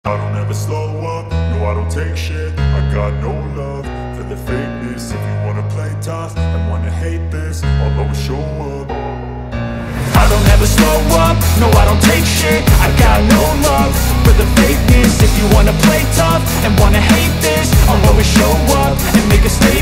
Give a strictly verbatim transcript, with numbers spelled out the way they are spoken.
I don't ever slow up, no I don't take shit. I got no love for the fakeness. If you wanna play tough and wanna hate this, I'll always show up. I don't ever slow up, no I don't take shit. I got no love for the fakeness. If you wanna play tough and wanna hate this, I'll always show up and make a statement.